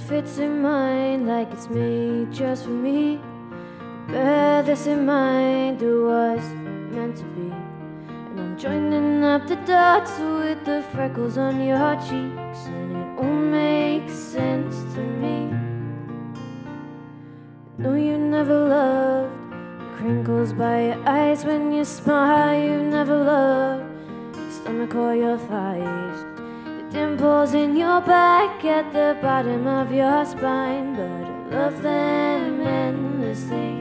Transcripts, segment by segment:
fits in mine like it's made just for me. Bear this in mind, it was meant to be. And I'm joining up the dots with the freckles on your cheeks, and it all makes sense to me. No, you never loved the crinkles by your eyes when you smile. You never loved your stomach or your thighs, the dimples in your back at the bottom of your spine. But I love them endlessly,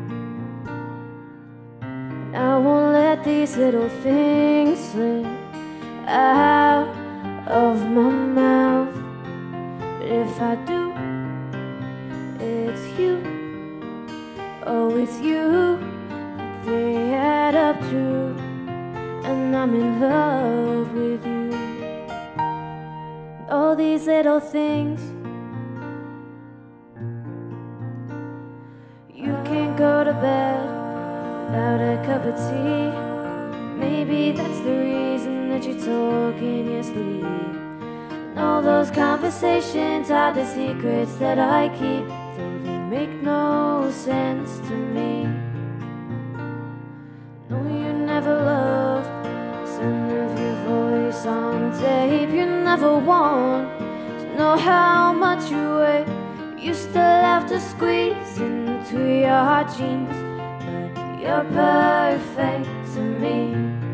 and I won't let these little things slip out of my mouth. But if I do, it's you. Oh, it's you that they add up to, and I'm in love with you. And all these little things. You can't go to bed without a cup of tea. Maybe that's the reason that you talk in your sleep. And all those conversations are the secrets that I keep, though they make no sense to me. No, you never loved the sound of your voice on tape. You never want to know how much you weigh. You still have to squeeze into your jeans, but you're perfect to me.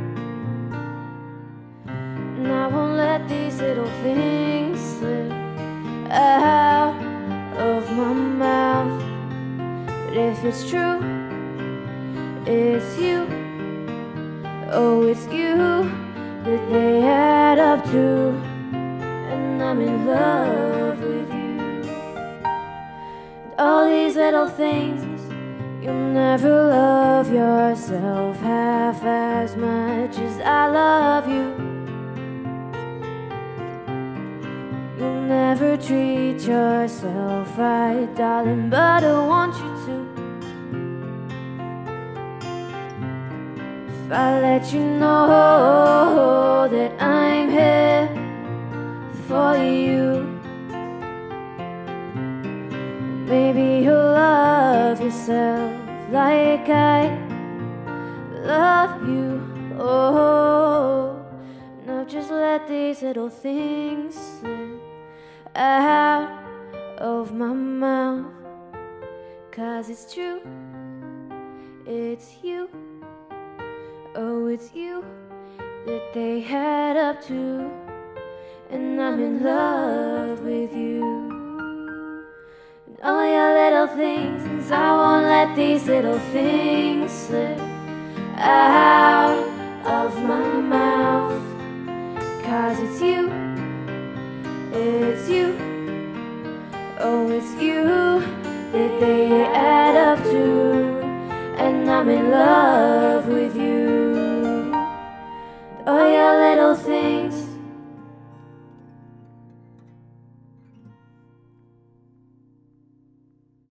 And I won't let these little things slip out of my mouth. But if it's true, it's you. Oh, it's you that they add up to, and I'm in love with you. And all these little things. You'll never love yourself half as much as I love you. You'll never treat yourself right, darling, but I want you to. If I let you know that I'm here for you, maybe you'll love yourself like I love you. Oh, now just let these little things slip out of my mouth. 'Cause it's true, it's you. Oh, it's you that they add up to, and I'm in love with you. And all your little things, I won't let these little things slip out of my mouth. 'Cause it's you, it's you. Oh, it's you that they add up to, and I'm in love